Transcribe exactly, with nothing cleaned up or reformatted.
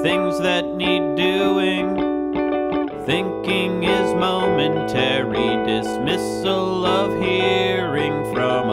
things that need doing. Thinking is momentary, dismissal of hearing from